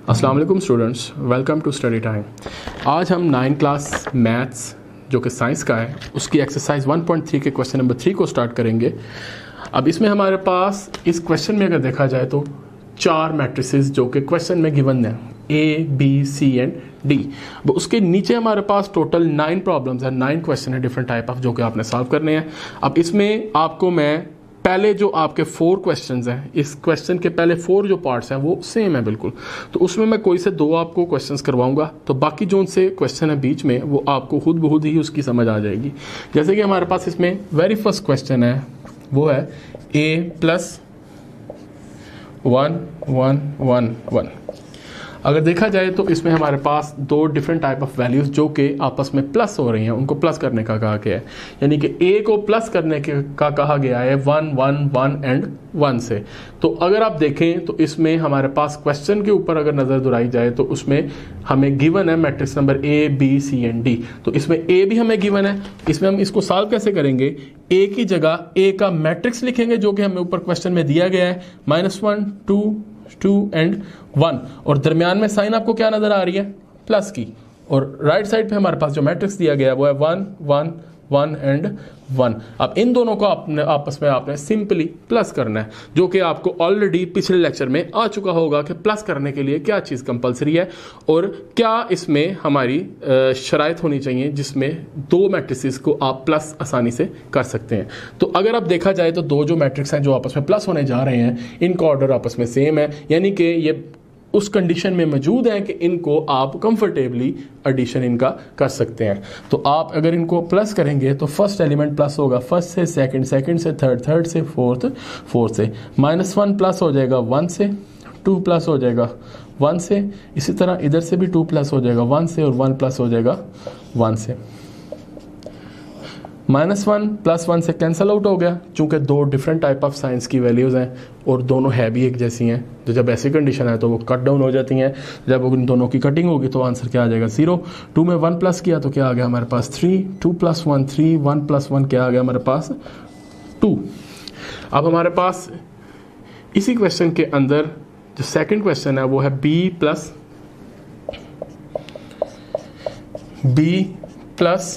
अस्सलाम वालेकुम students, welcome to study time. आज हम 9 क्लास मैथ्स जो कि साइंस का है उसकी एक्सरसाइज 1.3 के क्वेश्चन नंबर 3 को स्टार्ट करेंगे। अब इसमें हमारे पास इस क्वेश्चन में अगर देखा जाए तो 4 मैट्रिसेस जो कि क्वेश्चन में गिवन है A, B, C and D। उसके नीचे हमारे पास टोटल 9 प्रॉब्लम्स है, 9 क्वेश्चन है डिफरेंट टाइप ऑफ जो कि आपने सॉल्व करने हैं। अब इसमें आपको मैं पहले जो आपके 4 क्वेश्चंस हैं, इस क्वेश्चन के पहले 4 जो पार्ट्स हैं वो सेम है बिल्कुल, तो उसमें मैं कोई से 2 आपको क्वेश्चंस करवाऊंगा, तो बाकी जो उनसे क्वेश्चन है बीच में वो आपको खुद ब खुद ही उसकी समझ आ जाएगी। जैसे कि हमारे पास इसमें वेरी फर्स्ट क्वेश्चन है वो है a+1 अगर देखा जाए तो इसमें हमारे पास 2 डिफरेंट टाइप ऑफ वैल्यूज जो कि आपस में प्लस हो रही हैं, उनको प्लस करने का कहा गया है। यानी कि a को प्लस करने का कहा गया है 1 1 1 एंड 1 से। तो अगर आप देखें तो इसमें हमारे पास क्वेश्चन के ऊपर अगर नज़र दुराई जाए तो उसमें हमें गिवन है matrix number A, B, C and D। तो इसमें A भी हमें गिवन है। इसमें हम इसको सॉल्व कैसे करेंगे? A की जगह A का मैट्रिक्स लिखेंगे जो कि हमें ऊपर क्वेश्चन में दिया गया है -1 2 एंड 1, और दरमियान में साइन आपको क्या नजर आ रही है? प्लस की। और राइट साइड पे हमारे पास जो मैट्रिक्स दिया गया है वो है 1 1 1 एंड 1। अब इन दोनों को आपने आपस में आपने सिंपली प्लस करना है, जो कि आपको ऑलरेडी पिछले लेक्चर में आ चुका होगा कि प्लस करने के लिए क्या चीज़ कंपलसरी है और क्या इसमें हमारी शराइत होनी चाहिए जिसमें 2 मैट्रिसेस को आप प्लस आसानी से कर सकते हैं। तो अगर आप देखा जाए तो 2 जो मैट्रिक्स हैं जो आपस में प्लस होने जा रहे हैं, इनका ऑर्डर आपस में सेम है, यानी कि ये उस कंडीशन में मौजूद है कि इनको आप कंफर्टेबली एडिशन इनका कर सकते हैं। तो आप अगर इनको प्लस करेंगे तो फर्स्ट एलिमेंट प्लस होगा फर्स्ट से, सेकंड से, थर्ड से, फोर्थ से। -1 प्लस हो जाएगा 1 से, 2 प्लस हो जाएगा 1 से, इसी तरह इधर से भी 2 प्लस हो जाएगा 1 से और 1 प्लस हो जाएगा 1 से। -1 + 1 से कैंसिल आउट हो गया, चूंकि 2 डिफरेंट टाइप ऑफ साइंस की वैल्यूज़ हैं और दोनों है भी एक जैसी हैं। तो जब ऐसी कंडीशन है तो वो कट डाउन हो जाती हैं। जब उन दोनों की कटिंग होगी तो आंसर क्या आ जाएगा? 0। 2 में 1 प्लस किया तो क्या आ गया हमारे पास? 3। 2 + 1 3, 1 + 1 क्या आ गया हमारे पास? 2। अब हमारे पास इसी क्वेश्चन के अंदर जो सेकेंड क्वेश्चन है वो है b +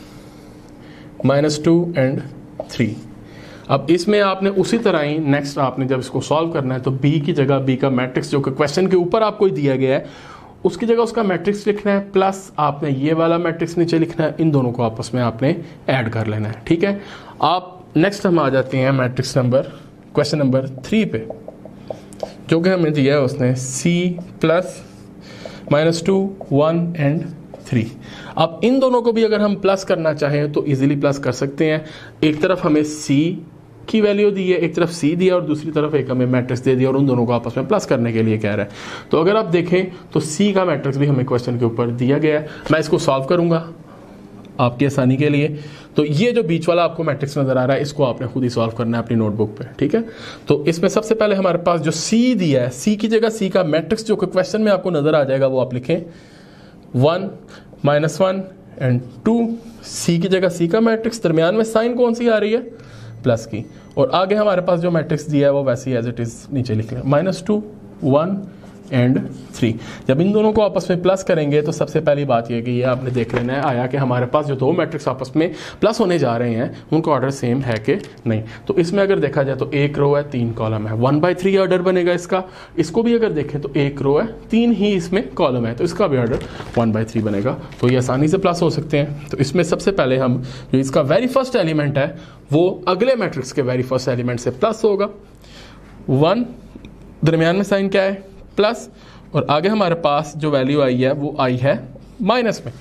-2 एंड 3। अब इसमें आपने उसी तरह ही नेक्स्ट आपने जब इसको सॉल्व करना है तो b की जगह b का मैट्रिक्स जो कि क्वेश्चन के ऊपर आपको दिया गया है उसकी जगह उसका मैट्रिक्स लिखना है, प्लस आपने ये वाला मैट्रिक्स नीचे लिखना है। इन दोनों को आपस में आपने ऐड कर लेना है, ठीक है। आप नेक्स्ट हम आ जाते हैं मैट्रिक्स नंबर क्वेश्चन नंबर 3 पे, जो कि हमें दिया है उसने c + -2 1 एंड 3। अब इन दोनों को भी अगर हम प्लस करना चाहें तो इजीली प्लस कर सकते हैं। एक तरफ हमें c की वैल्यू दी है, एक तरफ c दिया और दूसरी तरफ एक हमें मैट्रिक्स दे दिया और उन दोनों को आपस में प्लस करने के लिए कह रहा है। तो अगर आप देखें तो c का मैट्रिक्स भी हमें क्वेश्चन के ऊपर दिया गया है। मैं इसको सॉल्व करूंगा आपकी आसानी के लिए। तो ये जो बीच वाला आपको मैट्रिक्स नजर आ रहा है इसको आपने खुद ही सॉल्व करना है अपनी नोटबुक पे, ठीक है। तो इसमें सबसे पहले हमारे पास जो c दिया है, c की जगह c का मैट्रिक्स जो कि क्वेश्चन में आपको नजर आ जाएगा वो आप लिखें 1 -1 एंड 2। c की जगह c का मैट्रिक्स, दरमियान में साइन कौन सी आ रही है? प्लस की। और आगे हमारे पास जो मैट्रिक्स दिया है वो वैसे ही एज इट इज नीचे लिख लें -2 1 एंड 3। जब इन दोनों को आपस में प्लस करेंगे तो सबसे पहली बात यह कि ये आपने देख लेना है आया कि हमारे पास जो 2 मैट्रिक्स आपस में प्लस होने जा रहे हैं उनका ऑर्डर सेम है कि नहीं। तो इसमें अगर देखा जाए तो 1 रो है 3 कॉलम है, 1/3 ऑर्डर बनेगा इसका। इसको भी अगर देखें तो 1 रो है 3 ही इसमें कॉलम है, तो इसका भी ऑर्डर 1/3 बनेगा। तो ये आसानी से प्लस हो सकते हैं। तो इसमें सबसे पहले हम जो इसका वेरी फर्स्ट एलिमेंट है वो अगले मैट्रिक्स के वेरी फर्स्ट एलिमेंट से प्लस होगा 1, दरमियान में साइन क्या है? प्लस, और आगे हमारे पास जो वैल्यू आई है वो आई है माइनस में।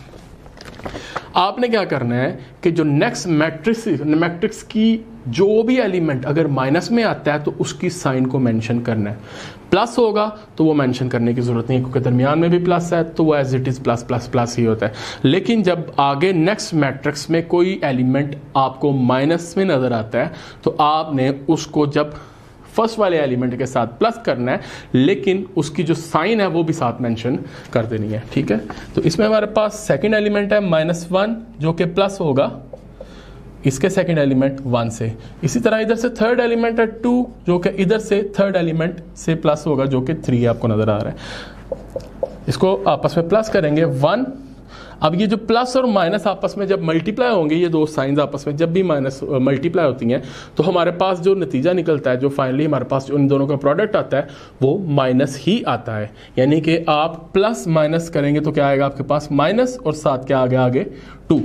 आपने क्या करना है कि जो नेक्स्ट मैट्रिक्स की जो भी एलिमेंट अगर माइनस में आता है तो उसकी साइन को मेंशन करना है। प्लस होगा तो वो मेंशन करने की जरूरत नहीं, क्योंकि दरमियान में भी प्लस है तो वो as it is plus plus plus ही होता है। लेकिन जब आगे नेक्स्ट मैट्रिक्स में कोई एलिमेंट आपको माइनस में नजर आता है तो आपने उसको जब फर्स्ट वाले एलिमेंट के साथ प्लस करना है, लेकिन उसकी जो साइन है वो भी साथ मेंशन कर देनी है, ठीक है। तो इसमें हमारे पास सेकंड एलिमेंट है -1 जो कि प्लस होगा इसके सेकंड एलिमेंट 1 से। इसी तरह इधर से थर्ड एलिमेंट है 2 जो कि इधर से थर्ड एलिमेंट से प्लस होगा जो कि 3 आपको नजर आ रहा है। इसको आपस में प्लस करेंगे 1। अब ये जो प्लस और माइनस आपस में जब मल्टीप्लाई होंगे, ये दो साइंस आपस में जब भी माइनस मल्टीप्लाई होती हैं, तो हमारे पास जो नतीजा निकलता है, जो फाइनली हमारे पास जो इन दोनों का प्रोडक्ट आता है, वो माइनस ही आता है। यानी कि आप प्लस माइनस करेंगे तो क्या आएगा आपके पास माइनस, और साथ क्या आ गया आगे 2।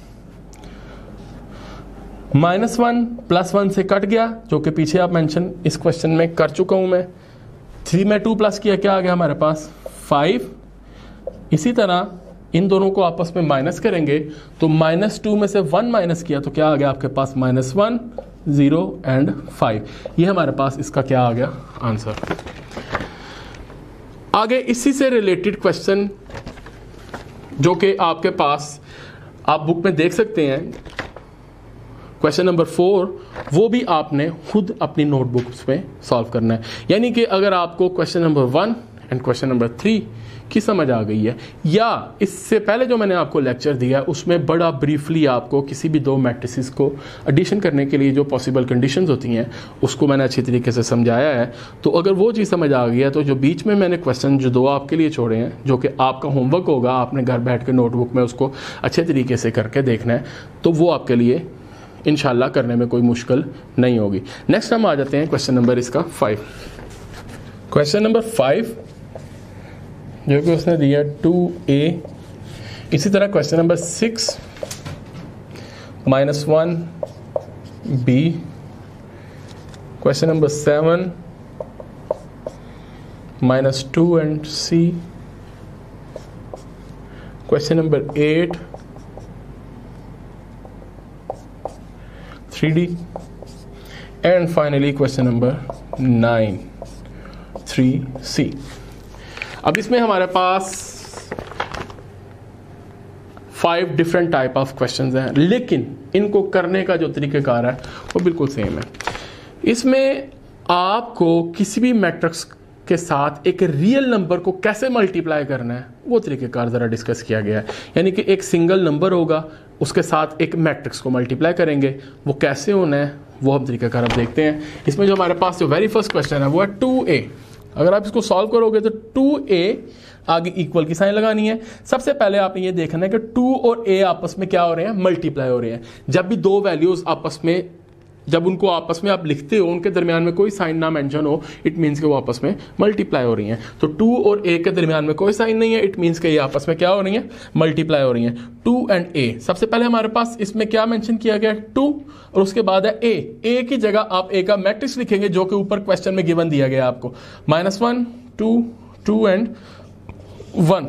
-1 +1 से कट गया, जो कि पीछे आप मेंशन इस क्वेश्चन में कर चुका हूं मैं। 3 में 2 प्लस किया, क्या आ गया हमारे पास 5। इसी तरह इन दोनों को आपस में माइनस करेंगे तो -2 में से 1 माइनस किया तो क्या आ गया आपके पास -1, 0 एंड 5। ये हमारे पास इसका क्या आ गया आंसर। आगे इसी से रिलेटेड क्वेश्चन जो कि आपके पास आप बुक में देख सकते हैं, क्वेश्चन नंबर 4, वो भी आपने खुद अपनी नोटबुक्स में सॉल्व करना है। यानी कि अगर आपको question number 1 and question number 3 की समझ आ गई है, या इससे पहले जो मैंने आपको लेक्चर दिया उसमें बड़ा ब्रीफली आपको किसी भी दो मैट्रिसेस को एडिशन करने के लिए जो पॉसिबल कंडीशंस होती हैं उसको मैंने अच्छी तरीके से समझाया है, तो अगर वो चीज़ समझ आ गई है तो जो बीच में मैंने क्वेश्चन जो 2 आपके लिए छोड़े हैं, जो कि आपका होमवर्क होगा, आपने घर बैठ के नोटबुक में उसको अच्छे तरीके से करके देखना है, तो वो आपके लिए इंशाल्लाह करने में कोई मुश्किल नहीं होगी। नेक्स्ट हम आ जाते हैं क्वेश्चन नंबर इसका 5। क्वेश्चन नंबर 5 जो कि उसने दिया 2a। इसी तरह question number 6 -1b। Question number 7 -2 and c। Question number 8 3d and finally question number 9 3c। अब इसमें हमारे पास 5 डिफरेंट टाइप ऑफ क्वेश्चंस हैं, लेकिन इनको करने का जो तरीक़ेकार है वो बिल्कुल सेम है। इसमें आपको किसी भी मैट्रिक्स के साथ एक रियल नंबर को कैसे मल्टीप्लाई करना है वो तरीक़ेकार ज़रा डिस्कस किया गया है। यानी कि एक सिंगल नंबर होगा, उसके साथ एक मैट्रिक्स को मल्टीप्लाई करेंगे, वो कैसे होना है वो हम तरीक़ेकार अब देखते हैं। इसमें जो हमारे पास जो वेरी फर्स्ट क्वेश्चन है वो है 2a। अगर आप इसको सॉल्व करोगे तो 2a आगे इक्वल की साइन लगानी है। सबसे पहले आपने ये देखना है कि 2 और a आपस में क्या हो रहे हैं, मल्टीप्लाई हो रहे हैं। जब भी दो वैल्यूज आपस में, जब उनको आपस में आप लिखते हो, उनके दरमियान में कोई साइन ना मेंशन हो, इट मीन्स कि वो आपस में मल्टीप्लाई हो रही हैं। तो 2 और a के दरमियान में कोई साइन नहीं है, इट मीन्स कि ये आपस में क्या हो रही हैं, मल्टीप्लाई हो रही हैं। 2 एंड a, सबसे पहले हमारे पास इसमें क्या मेंशन किया गया है 2, और उसके बाद है a की जगह आप a का मैट्रिक्स लिखेंगे जो कि ऊपर क्वेश्चन में गिवन दिया गया आपको, -1 2 2 एंड 1।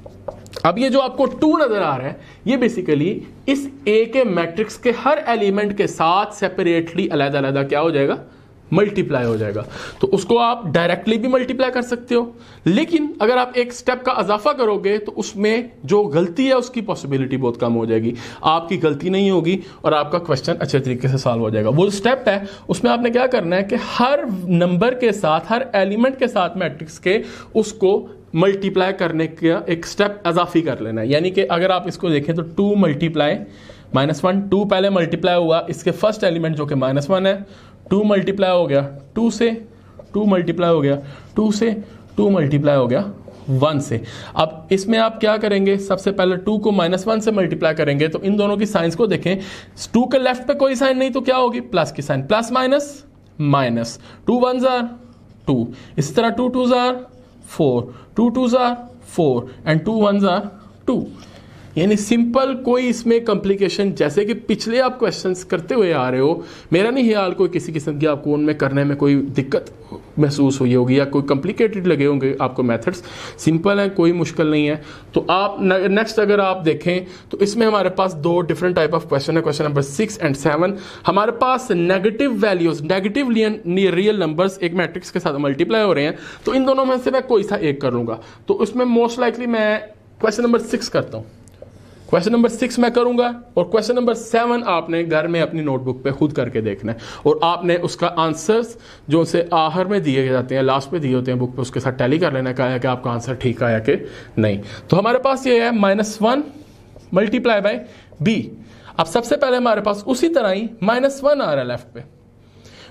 अब ये जो आपको 2 नजर आ रहा है, ये बेसिकली इस A के मैट्रिक्स के हर एलिमेंट के साथ सेपरेटली अलग-अलग क्या हो जाएगा, मल्टीप्लाई हो जाएगा। तो उसको आप डायरेक्टली भी मल्टीप्लाई कर सकते हो, लेकिन अगर आप एक स्टेप का इजाफा करोगे तो उसमें जो गलती है उसकी पॉसिबिलिटी बहुत कम हो जाएगी, आपकी गलती नहीं होगी और आपका क्वेश्चन अच्छे तरीके से सॉल्व हो जाएगा। वो स्टेप है उसमें आपने क्या करना है कि हर नंबर के साथ, हर एलिमेंट के साथ मैट्रिक्स के उसको मल्टीप्लाई करने का एक स्टेप इजाफी कर लेना है। यानी कि अगर आप इसको देखें तो 2 मल्टीप्लाई -1, 2 पहले मल्टीप्लाई हुआ इसके फर्स्ट एलिमेंट जो कि -1 है, 2 मल्टीप्लाई हो गया 2 से, 2 मल्टीप्लाई हो गया 2 से, 2 मल्टीप्लाई हो गया 1 से। अब इसमें आप क्या करेंगे, सबसे पहले 2 को -1 से मल्टीप्लाई करेंगे तो इन दोनों की साइंस को देखें। 2 के लेफ्ट पे कोई साइन नहीं तो क्या होगी, प्लस की sign, plus minus minus, 2 1s are 2, इसी तरह 2 2s are 4, 2 2s are 4 and 2 1s are 2। यानी सिंपल, कोई इसमें कॉम्प्लिकेशन जैसे कि पिछले आप क्वेश्चंस करते हुए आ रहे हो, मेरा नहीं ख्याल कोई किसी किस्म की आपको उनमें करने में कोई दिक्कत महसूस हुई होगी या कोई कॉम्प्लिकेटेड लगे होंगे आपको। मेथड्स सिंपल है, कोई मुश्किल नहीं है। तो आप नेक्स्ट अगर आप देखें तो इसमें हमारे पास 2 डिफरेंट टाइप ऑफ क्वेश्चन है। क्वेश्चन नंबर 6 एंड 7 हमारे पास negative values, negative real numbers एक मैट्रिक्स के साथ मल्टीप्लाई हो रहे हैं, तो इन दोनों में से मैं कोई सा एक कर लूंगा। तो उसमें मोस्ट लाइकली मैं क्वेश्चन नंबर 6 करता हूँ। क्वेश्चन नंबर 6 मैं करूंगा और क्वेश्चन नंबर 7 आपने घर में अपनी नोटबुक पे खुद करके देखना है और आपने उसका आंसर्स जो उसे आखिर में दिए जाते हैं, लास्ट पे दिए होते हैं बुक पे, उसके साथ टैली कर लेना है कि आपका आंसर ठीक आया कि नहीं। तो हमारे पास ये है -1 मल्टीप्लाई बाय b। अब सबसे पहले हमारे पास उसी तरह ही -1 आ रहा है लेफ्ट पे,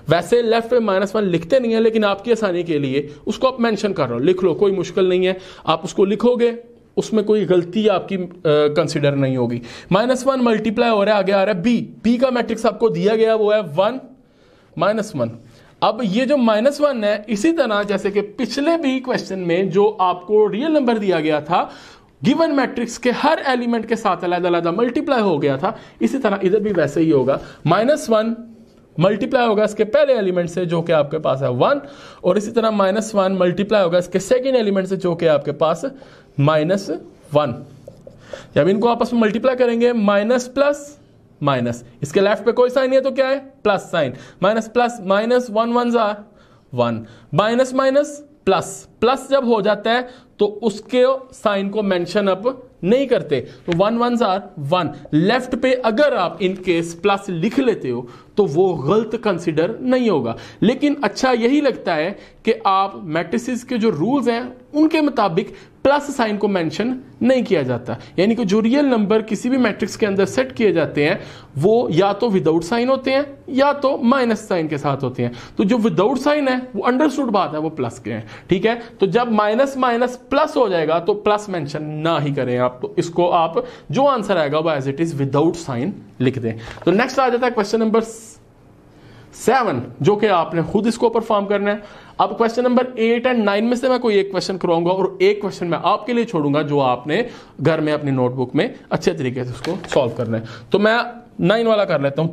वैसे लेफ्ट पे -1 लिखते नहीं है, लेकिन आपकी आसानी के लिए उसको आप मेंशन कर रहे हो, लिख लो, कोई मुश्किल नहीं है, आप उसको लिखोगे, उसमें कोई गलती आपकी कंसिडर नहीं होगी। -1 मल्टीप्लाई हो रहा है, आगे आ रहा है बी का मैट्रिक्स आपको दिया गया वो है 1 -1। अब ये जो -1 है, इसी तरह जैसे कि पिछले भी क्वेश्चन में जो आपको रियल नंबर दिया गया था, गिवन मैट्रिक्स के हर एलिमेंट के साथ अलग-अलग मल्टीप्लाई हो गया था, इसी तरह इधर भी वैसे ही होगा। -1 मल्टीप्लाई होगा इसके पहले एलिमेंट से जो कि आपके पास है 1, और इसी तरह -1 मल्टीप्लाई होगा इसके सेकेंड एलिमेंट से जो कि आपके पास -1। जब इनको आपस में मल्टीप्लाई करेंगे, माइनस प्लस माइनस, इसके लेफ्ट पे कोई साइन है तो क्या है, plus sign, minus plus minus, 1 1 are 1, minus minus plus, plus जब हो जाता है तो उसके साइन को मेंशन अप नहीं करते, तो 1 1 आर 1। लेफ्ट पे अगर आप इन केस प्लस लिख लेते हो तो वो गलत कंसिडर नहीं होगा। लेकिन अच्छा यही लगता है कि आप मैट्रिसेस के जो रूल्स हैं उनके मुताबिक प्लस साइन को मेंशन नहीं किया जाता, यानी कि जो रियल नंबर किसी भी मैट्रिक्स के अंदर सेट किए जाते हैं वो या तो विदाउट साइन होते हैं या तो माइनस साइन के साथ होते हैं। तो जो विदाउट साइन है वो अंडरस्टूड बात है, वो प्लस के हैं, ठीक है। तो जब माइनस माइनस प्लस हो जाएगा तो प्लस मेंशन ना ही करें आप, तो इसको आप जो आंसर आएगा वो as it is without sign लिख दें। तो नेक्स्ट आ जाता है क्वेश्चन नंबर 7, जो कि आपने खुद इसको परफॉर्म करना है। अब क्वेश्चन नंबर 8 एंड 9 में से मैं कोई एक क्वेश्चन करवाऊंगा और एक क्वेश्चन मैं आपके लिए छोड़ूंगा जो आपने घर में अपनी नोटबुक में अच्छे तरीके से उसको सॉल्व करना है। तो मैं 9 वाला कर लेता हूं।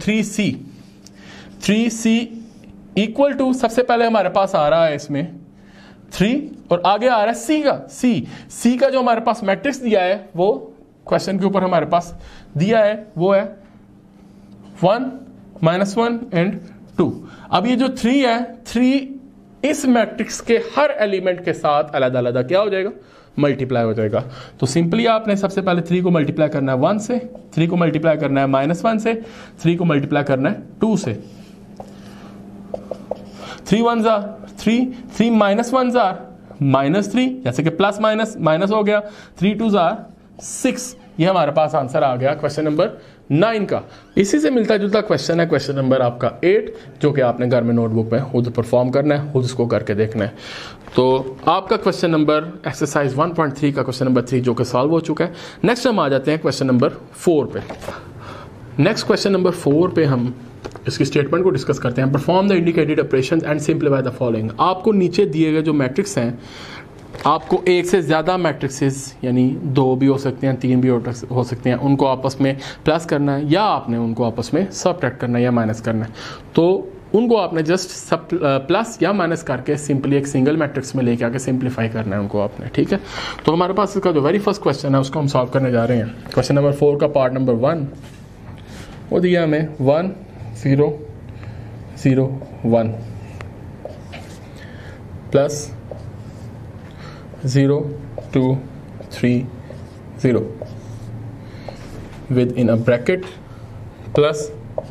3c इक्वल टू, सबसे पहले हमारे पास आ रहा है इसमें 3 और आगे आ रहा है c का जो हमारे पास मैट्रिक्स दिया है वो क्वेश्चन के ऊपर हमारे पास दिया है वो है 1 -1 एंड 2। अब ये जो 3 है, 3 इस मैट्रिक्स के हर एलिमेंट के साथ अलग अलग क्या हो जाएगा, मल्टीप्लाई हो जाएगा। तो सिंपली आपने सबसे पहले 3 को मल्टीप्लाई करना है 1 से, 3 को मल्टीप्लाई करना है -1 से, 3 को मल्टीप्लाई करना है 2 से। 3 1 जार 3, 3 -1 जार -3, जैसे कि प्लस माइनस माइनस हो गया, 3 2 जार 6। ये हमारे पास आंसर आ गया क्वेश्चन नंबर 9 का। इसी से मिलता जुलता क्वेश्चन है क्वेश्चन नंबर आपका 8, जो कि आपने घर में नोटबुक में खुद परफॉर्म करना है, खुद इसको करके देखना है। तो आपका क्वेश्चन नंबर एक्सरसाइज 1.3 का क्वेश्चन नंबर 3 जो कि सॉल्व हो चुका है। नेक्स्ट हम आ जाते हैं क्वेश्चन नंबर 4 पे। नेक्स्ट क्वेश्चन नंबर 4 पे हम इसकी स्टेटमेंट को डिस्कस करते हैं। Perform the indicated operation and simplify the following. आपको नीचे दिए गए जो मैट्रिक्स हैं, आपको एक से ज़्यादा मैट्रिक्सेस यानी 2 भी हो सकते हैं, 3 भी हो सकते हैं, उनको आपस में प्लस करना है या आपने उनको आपस में सबट्रैक्ट करना है या माइनस करना है। तो उनको आपने जस्ट सब प्लस या माइनस करके सिंपली एक सिंगल मैट्रिक्स में लेके आके सिंप्लीफाई करना है उनको आपने, ठीक है। तो हमारे पास इसका जो वेरी फर्स्ट क्वेश्चन है उसको हम सॉल्व करने जा रहे हैं। क्वेश्चन नंबर 4 का पार्ट नंबर 1 वो दिया हमें 1 0 0 1 plus 0 2 3 0 with in a bracket plus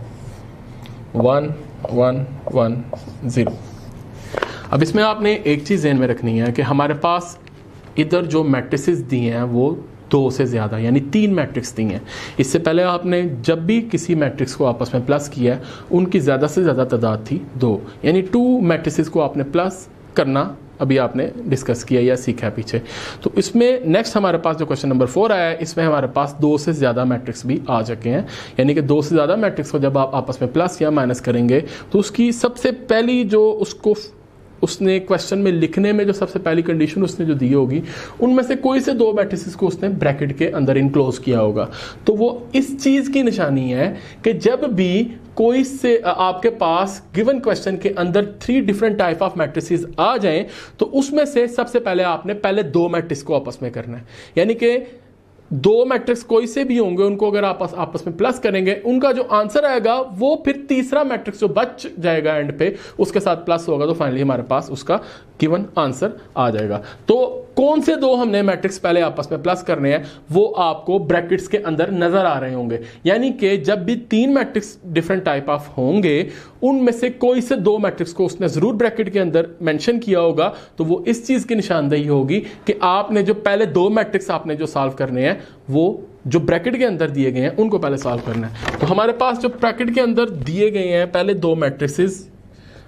1 1 1 0। अब इसमें आपने एक चीज़ ध्यान में रखनी है कि हमारे पास इधर जो मैट्रिसेस दिए हैं वो 2 से ज़्यादा यानी 3 मैट्रिक्स दी हैं। इससे पहले आपने जब भी किसी मैट्रिक्स को आपस में प्लस किया है उनकी ज़्यादा से ज़्यादा तादाद थी 2, यानी 2 मैट्रिसेस को आपने प्लस करना अभी आपने डिस्कस किया या सीखा है पीछे। तो इसमें नेक्स्ट हमारे पास जो क्वेश्चन नंबर 4 आया है, इसमें हमारे पास 2 से ज़्यादा मैट्रिक्स भी आ चुके हैं, यानी कि 2 से ज़्यादा मैट्रिक्स को जब आप आपस में प्लस या माइनस करेंगे तो उसकी सबसे पहली जो उसने क्वेश्चन में लिखने में जो सबसे पहली कंडीशन उसने जो दी होगी उनमें से कोई से 2 मैट्रिसेस को उसने ब्रैकेट के अंदर इनक्लोज किया होगा। तो वो इस चीज़ की निशानी है कि जब भी कोई से आपके पास गिवन क्वेश्चन के अंदर 3 डिफरेंट टाइप ऑफ मैट्रिसेस आ जाएं तो उसमें से सबसे पहले आपने पहले 2 मैट्रिक्स को आपस में करना है, यानी कि 2 मैट्रिक्स कोई से भी होंगे उनको अगर आप आपस में प्लस करेंगे उनका जो आंसर आएगा वो फिर तीसरा मैट्रिक्स जो बच जाएगा एंड पे उसके साथ प्लस होगा, तो फाइनली हमारे पास उसका गिवन आंसर आ जाएगा। तो कौन से 2 हमने मैट्रिक्स पहले आपस में प्लस करने हैं वो आपको ब्रैकेट्स के अंदर नजर आ रहे होंगे, यानी कि जब भी 3 मैट्रिक्स डिफरेंट टाइप ऑफ होंगे उनमें से कोई से 2 मैट्रिक्स को उसने जरूर ब्रैकेट के अंदर मेंशन किया होगा। तो वो इस चीज की निशानदेही होगी कि आपने जो पहले 2 मैट्रिक्स आपने जो सॉल्व करने हैं वो जो ब्रैकेट के अंदर दिए गए हैं उनको पहले सॉल्व करना है। तो हमारे पास जो ब्रैकेट के अंदर दिए गए हैं पहले 2 मैट्रिक्सेस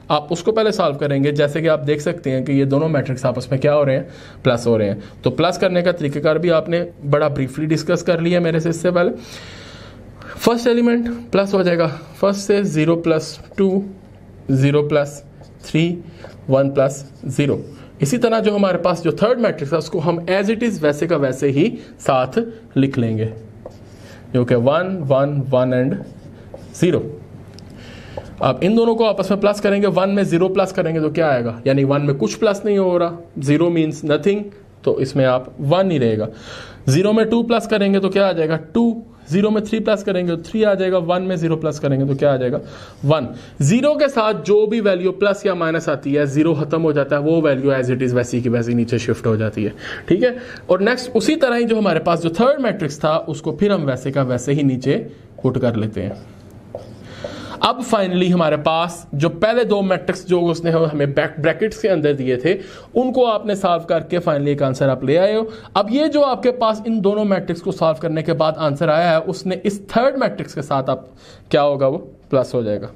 आप उसको पहले सॉल्व करेंगे। जैसे कि आप देख सकते हैं कि ये दोनों मैट्रिक्स आपस में क्या हो रहे हैं, प्लस हो रहे हैं। तो प्लस करने का तरीकेकार भी आपने बड़ा ब्रीफली डिस्कस कर लिया मेरे से इससे पहले। फर्स्ट एलिमेंट प्लस हो जाएगा, फर्स्ट से 0 + 2, 0 + 3, 1 + 0। इसी तरह जो हमारे पास जो थर्ड मैट्रिक्स है उसको हम एज इट इज वैसे का वैसे ही साथ लिख लेंगे, जो कि 1 1 1 एंड 0। अब इन दोनों को आपस में प्लस करेंगे, 1 में 0 प्लस करेंगे तो क्या आएगा, यानी 1 में कुछ प्लस नहीं हो रहा, 0 मीन्स नथिंग, तो इसमें आप 1 ही रहेगा। 0 में 2 प्लस करेंगे तो क्या आ जाएगा 2, 0 में 3 प्लस करेंगे तो 3 आ जाएगा, 1 में 0 प्लस करेंगे तो क्या आ जाएगा 1। 0 के साथ जो भी वैल्यू प्लस या माइनस आती है, 0 खत्म हो जाता है, वो वैल्यू एज इट इज वैसी की वैसी नीचे शिफ्ट हो जाती है, ठीक है। और नेक्स्ट उसी तरह ही जो हमारे पास जो थर्ड मैट्रिक्स था उसको फिर हम वैसे का वैसे ही नीचे पुट कर लेते हैं। अब फाइनली हमारे पास जो पहले दो मैट्रिक्स जो उसने हमें ब्रैकेट्स के अंदर दिए थे उनको आपने सॉल्व करके फाइनली एक आंसर आप ले आए हो। अब ये जो आपके पास इन दोनों मैट्रिक्स को सॉल्व करने के बाद आंसर आया है उसने इस थर्ड मैट्रिक्स के साथ आप क्या होगा, वो प्लस हो जाएगा।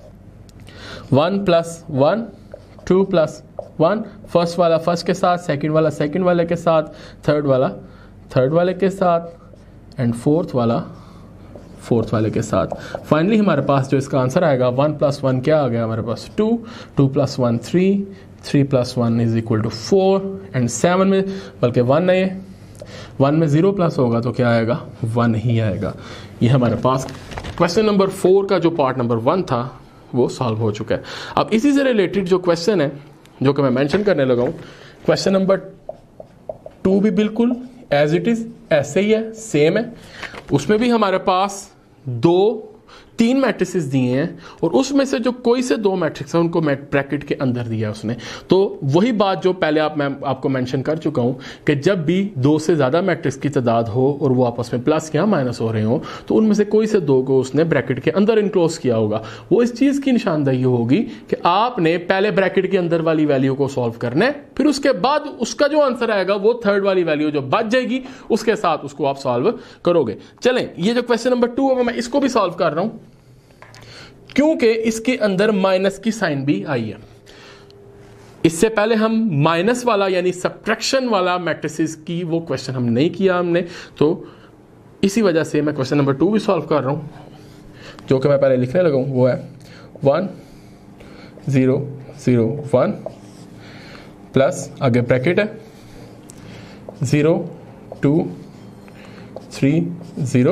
1 + 1, 2 + 1, फर्स्ट वाला फर्स्ट के साथ, सेकंड वाला सेकंड वाले के साथ, थर्ड वाला थर्ड वाले के साथ एंड फोर्थ वाला फोर्थ वाले के साथ। फाइनली हमारे पास जो इसका आंसर आएगा 1 + 1 क्या आ गया हमारे पास 2, 2 + 1 3, 3 + 1 = 4 एंड 7 में बल्कि 1 है, 1 में 0 प्लस होगा तो क्या आएगा 1 ही आएगा। ये हमारे पास क्वेश्चन नंबर 4 का जो पार्ट नंबर 1 था वो सॉल्व हो चुका है। अब इसी से रिलेटेड जो क्वेश्चन है जो कि मैं मेंशन करने लगा हूँ, क्वेश्चन नंबर 2 भी बिल्कुल एज इट इज ऐसे ही है, सेम है। उसमें भी हमारे पास 3 मैट्रिसेस दिए हैं और उसमें से जो कोई से 2 मैट्रिक्स हैं उनको ब्रैकेट के अंदर दिया उसने। तो वही बात जो पहले मैं आपको मेंशन कर चुका हूं कि जब भी 2 से ज्यादा मैट्रिक्स की तादाद हो और वो आपस में प्लस या माइनस हो रहे हो तो उनमें से कोई से 2 को उसने ब्रैकेट के अंदर इनक्लोज किया होगा। वो इस चीज की निशानदेही होगी कि आपने पहले ब्रैकेट के अंदर वाली वैल्यू को सॉल्व करना है, फिर उसके बाद उसका जो आंसर आएगा वो थर्ड वाली वैल्यू जो बच जाएगी उसके साथ उसको आप सॉल्व करोगे। चलें, ये जो क्वेश्चन नंबर 2 है मैं इसको भी सॉल्व कर रहा हूं क्योंकि इसके अंदर माइनस की साइन भी आई है। इससे पहले हम माइनस वाला यानी सब्ट्रैक्शन वाला मैट्रिसेस की वो क्वेश्चन हम नहीं किया हमने, तो इसी वजह से मैं क्वेश्चन नंबर 2 भी सॉल्व कर रहा हूं। जो कि मैं पहले लिखने लगा हूं वो है 1 0 0 1 प्लस आगे ब्रैकेट है 0 2 3 0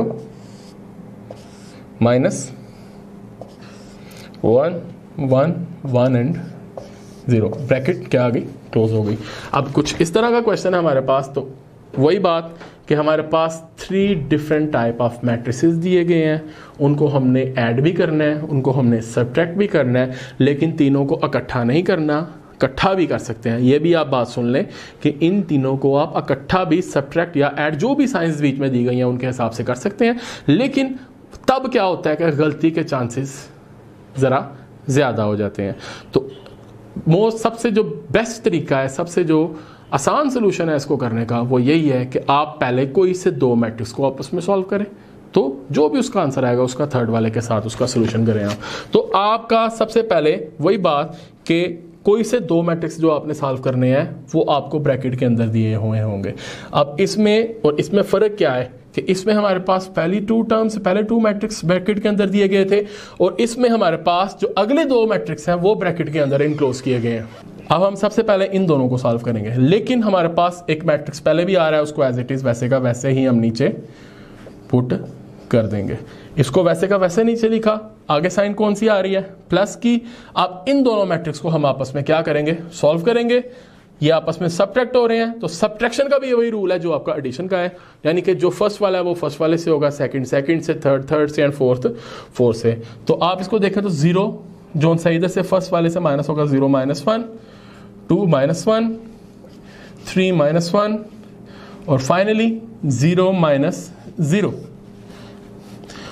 माइनस 1 1 1 एंड 0, ब्रैकेट क्या आ गई, क्लोज हो गई। अब कुछ इस तरह का क्वेश्चन है हमारे पास, तो वही बात कि हमारे पास 3 डिफरेंट टाइप ऑफ मैट्रिसेस दिए गए हैं, उनको हमने ऐड भी करना है, उनको हमने सब्ट्रैक्ट भी करना है, लेकिन तीनों को इकट्ठा नहीं करना, इकट्ठा भी कर सकते हैं। ये भी आप बात सुन लें कि इन तीनों को आप इकट्ठा भी सब्ट्रैक्ट या ऐड जो भी साइंस बीच में दी गई हैं उनके हिसाब से कर सकते हैं, लेकिन तब क्या होता है कि गलती के चांसेस ज़रा ज़्यादा हो जाते हैं। तो सबसे जो बेस्ट तरीका है, सबसे जो आसान सोल्यूशन है इसको करने का वो यही है कि आप पहले कोई से 2 मैट्रिक्स को आपस में सॉल्व करें, तो जो भी उसका आंसर आएगा उसका थर्ड वाले के साथ उसका सोल्यूशन करें आप। तो आपका सबसे पहले वही बात कि कोई से 2 मैट्रिक्स जो आपने सॉल्व करने हैं वो आपको ब्रैकेट के अंदर दिए हुए होंगे। अब इसमें और इसमें फ़र्क क्या है कि इसमें हमारे पास पहले 2 मैट्रिक्स ब्रैकेट के अंदर दिए गए थे और इसमें हमारे पास जो अगले 2 मैट्रिक्स हैं वो ब्रैकेट के अंदर इनक्लोज किए गए हैं। अब हम सबसे पहले इन दोनों को सॉल्व करेंगे, लेकिन हमारे पास एक मैट्रिक्स पहले भी आ रहा है, उसको एज इट इज वैसे का वैसे ही हम नीचे पुट कर देंगे। इसको वैसे का वैसे नीचे लिखा, आगे साइन कौन सी आ रही है, प्लस की। अब इन दोनों मैट्रिक्स को हम आपस में क्या करेंगे, सॉल्व करेंगे। ये आपस में सब्ट्रैक्ट हो रहे हैं, तो सब्ट्रैक्शन का भी वही रूल है जो आपका एडिशन का है, यानी कि जो फर्स्ट वाला है वो फर्स्ट वाले से होगा, सेकंड से, थर्ड से एंड फोर्थ से। तो आप इसको देखें तो 0 जोन सा इधर से फर्स्ट वाले से माइनस होगा, 0 -1 2 -1 3 -1 और फाइनली 0 -0।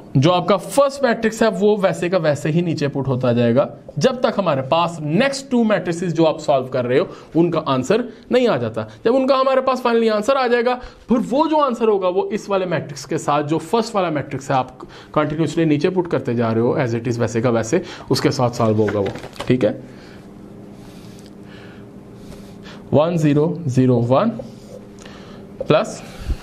जो आपका फर्स्ट मैट्रिक्स है वो वैसे का वैसे ही नीचे पुट होता जाएगा जब तक हमारे पास नेक्स्ट टू मैट्रिसेस जो आप सॉल्व कर रहे हो उनका आंसर नहीं आ जाता। जब उनका हमारे पास फाइनली आंसर आ जाएगा, फिर वो जो आंसर होगा वो इस वाले मैट्रिक्स के साथ, जो फर्स्ट वाला मैट्रिक्स है आप कंटिन्यूसली नीचे पुट करते जा रहे हो एज इट इज वैसे का वैसे, उसके साथ सॉल्व होगा वो। ठीक है, 1 0 0 1 प्लस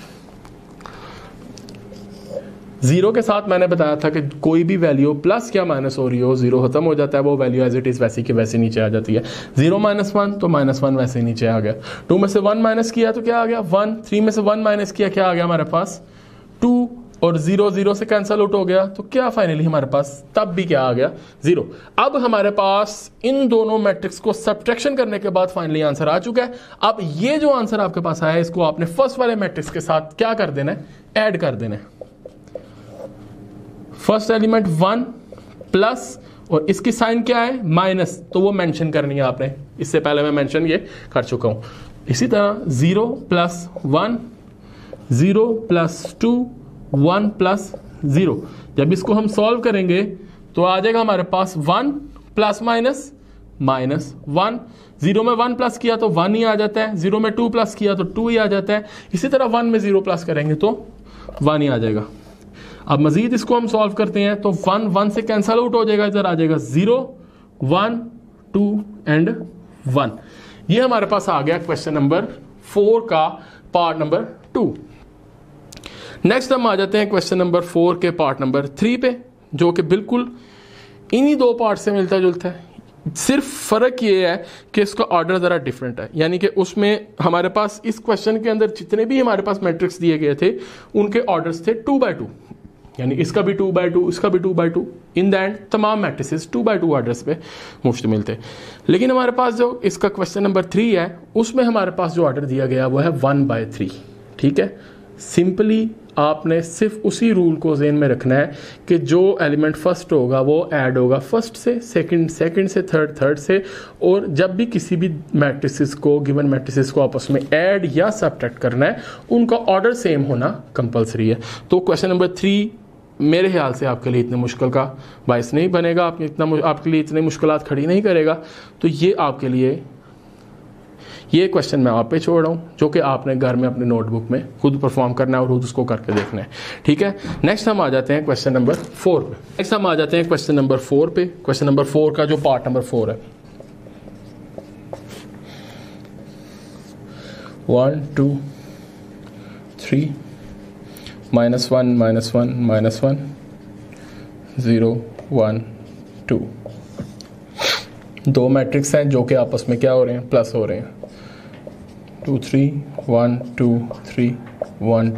0 के साथ मैंने बताया था कि कोई भी वैल्यू प्लस या माइनस हो रही हो, 0 खत्म हो जाता है, वो वैल्यू एज इट इज वैसी की वैसी नीचे आ जाती है। 0 -1 तो -1 वैसे ही नीचे आ गया। 2 में से 1 माइनस किया तो क्या आ गया 1। 3 में से 1 माइनस किया क्या आ गया हमारे पास 2, और 0 0 से कैंसल आउट हो गया तो क्या फाइनली हमारे पास तब भी क्या आ गया 0। अब हमारे पास इन दोनों मैट्रिक्स को सब्ट्रैक्शन करने के बाद फाइनली आंसर आ चुका है। अब ये जो आंसर आपके पास आया है इसको आपने फर्स्ट वाले मैट्रिक्स के साथ क्या कर देना है, ऐड कर देना है। फर्स्ट एलिमेंट 1 प्लस, और इसकी साइन क्या है माइनस, तो वो मेंशन करनी है आपने, इससे पहले मैं मेंशन ये कर चुका हूं। इसी तरह 0 + 1 0 + 2 1 + 0, जब इसको हम सॉल्व करेंगे तो आ जाएगा हमारे पास 1 प्लस माइनस -1। 0 में 1 प्लस किया तो 1 ही आ जाता है, 0 में 2 प्लस किया तो 2 ही आ जाता है। इसी तरह 1 में 0 प्लस करेंगे तो 1 ही आ जाएगा। अब मजीद इसको हम सॉल्व करते हैं तो 1 1 से कैंसल आउट हो जाएगा, इधर आ जाएगा 0 1 2 एंड 1। ये हमारे पास आ गया क्वेश्चन नंबर 4 का पार्ट नंबर 2। नेक्स्ट हम आ जाते हैं क्वेश्चन नंबर 4 के पार्ट नंबर 3 पे, जो कि बिल्कुल इन्हीं दो पार्ट से मिलता जुलता है। सिर्फ फर्क ये है कि इसका ऑर्डर जरा डिफरेंट है, यानी कि उसमें हमारे पास इस क्वेश्चन के अंदर जितने भी हमारे पास मैट्रिक्स दिए गए थे उनके ऑर्डर्स थे 2x2, यानी इसका भी 2x2, इसका भी 2x2। इन द एंड तमाम मैट्रिसेस 2x2 ऑर्डर्स पे मुश्तमिल थे। लेकिन हमारे पास जो इसका क्वेश्चन नंबर 3 है उसमें हमारे पास जो ऑर्डर दिया गया वो है 1/3। ठीक है, सिंपली आपने सिर्फ उसी रूल को ज़हन में रखना है कि जो एलिमेंट फर्स्ट होगा वो ऐड होगा फर्स्ट से, सेकंड से, थर्ड से, और जब भी किसी भी मैट्रिसेस को, गिवन मैट्रिसेस को आपस में ऐड या सब्ट्रैक्ट करना है उनका ऑर्डर सेम होना कंपलसरी है। तो क्वेश्चन नंबर 3 मेरे ख्याल से आपके लिए इतने मुश्किल का बायस नहीं बनेगा, आपके लिए इतनी मुश्किलात खड़ी नहीं करेगा। तो ये आपके लिए ये क्वेश्चन मैं आप पे छोड़ रहा हूँ, जो कि आपने घर में अपने नोटबुक में खुद परफॉर्म करना है और खुद उसको करके देखना है। ठीक है, नेक्स्ट हम आ जाते हैं क्वेश्चन नंबर 4 पे। क्वेश्चन नंबर 4 पे, क्वेश्चन नंबर 4 का जो पार्ट नंबर 4 है, 1 2 3 -1 0 1 2। दो मैट्रिक्स हैं जो कि आपस में क्या हो रहे हैं, प्लस हो रहे हैं। 2 3 1 2 3 1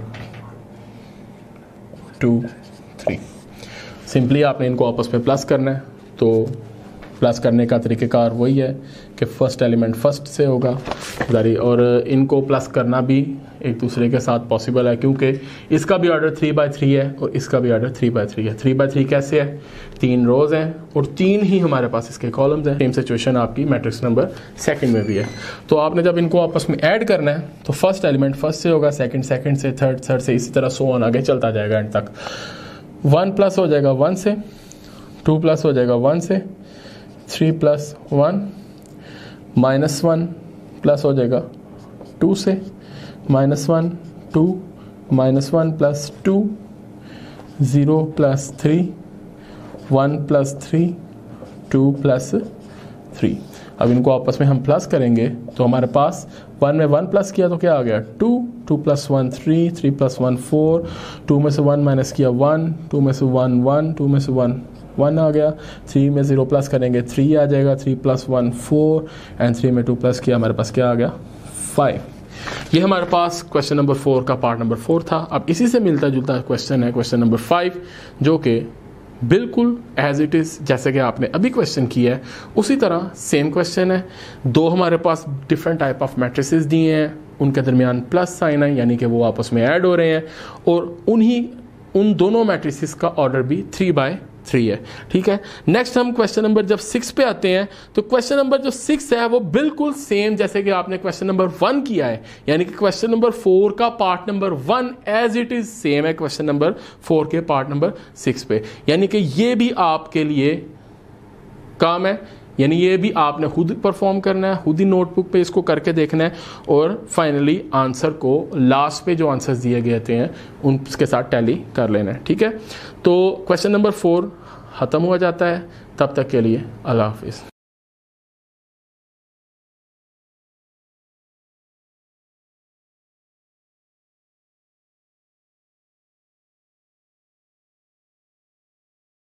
2 3। सिंपली आपने इनको आपस में प्लस करना है। तो प्लस करने का तरीक़ेकार वही है कि फर्स्ट एलिमेंट फर्स्ट से होगा जारी, और इनको प्लस करना भी एक दूसरे के साथ पॉसिबल है क्योंकि इसका भी ऑर्डर 3/3 है और इसका भी ऑर्डर 3/3 है। 3/3 कैसे है, 3 रोज हैं और 3 ही हमारे पास इसके कॉलम्स हैं। सेम सिचुएशन आपकी मैट्रिक्स नंबर 2 में भी है। तो आपने जब इनको आपस में ऐड करना है तो फर्स्ट एलिमेंट फर्स्ट से होगा, सेकंड से, थर्ड से, इसी तरह सो ऑन आगे चलता जाएगा एंड तक। 1 प्लस हो जाएगा 1 से, 2 प्लस हो जाएगा 1 से, 3 + 1, -1 प्लस हो जाएगा 2 से, -1 2, -1 + 2, 0 + 3, 1 + 3, 2 + 3। अब इनको आपस में हम प्लस करेंगे तो हमारे पास 1 में 1 प्लस किया तो क्या आ गया 2, 2 + 1 3, 3 + 1 4, 2 में से 1 माइनस किया 1, 2 में से 1 1, 2 में से 1 आ गया, 3 में 0 प्लस करेंगे 3 आ जाएगा, 3 + 1 4 एंड 3 में 2 प्लस किया हमारे पास क्या आ गया 5। ये हमारे पास क्वेश्चन नंबर 4 का पार्ट नंबर 4 था। अब इसी से मिलता जुलता क्वेश्चन है क्वेश्चन नंबर 5, जो कि बिल्कुल एज इट इज़ जैसे कि आपने अभी क्वेश्चन किया है उसी तरह सेम क्वेश्चन है। दो हमारे पास डिफरेंट टाइप ऑफ मैट्रिसेस दिए हैं, उनके दरमियान प्लस साइन है यानी कि वो आपस में ऐड हो रहे हैं, और उन दोनों मैट्रिसेस का ऑर्डर भी 3/3 3 है। ठीक है, नेक्स्ट हम क्वेश्चन नंबर जब 6 पे आते हैं तो क्वेश्चन नंबर जो 6 है वो बिल्कुल सेम जैसे कि आपने क्वेश्चन नंबर 1 किया है, यानी कि क्वेश्चन नंबर 4 का part number 1 as it is same है क्वेश्चन नंबर 4 के पार्ट नंबर 6 पे, यानी कि ये भी आपके लिए काम है, यानी ये भी आपने खुद परफॉर्म करना है, खुद ही नोटबुक पे इसको करके देखना है और फाइनली आंसर को लास्ट पे जो आंसर्स दिए गए हैं उनके साथ टैली कर लेना है। ठीक है, तो क्वेश्चन नंबर 4 ख़त्म हो जाता है। तब तक के लिए अल्लाह हाफिज़।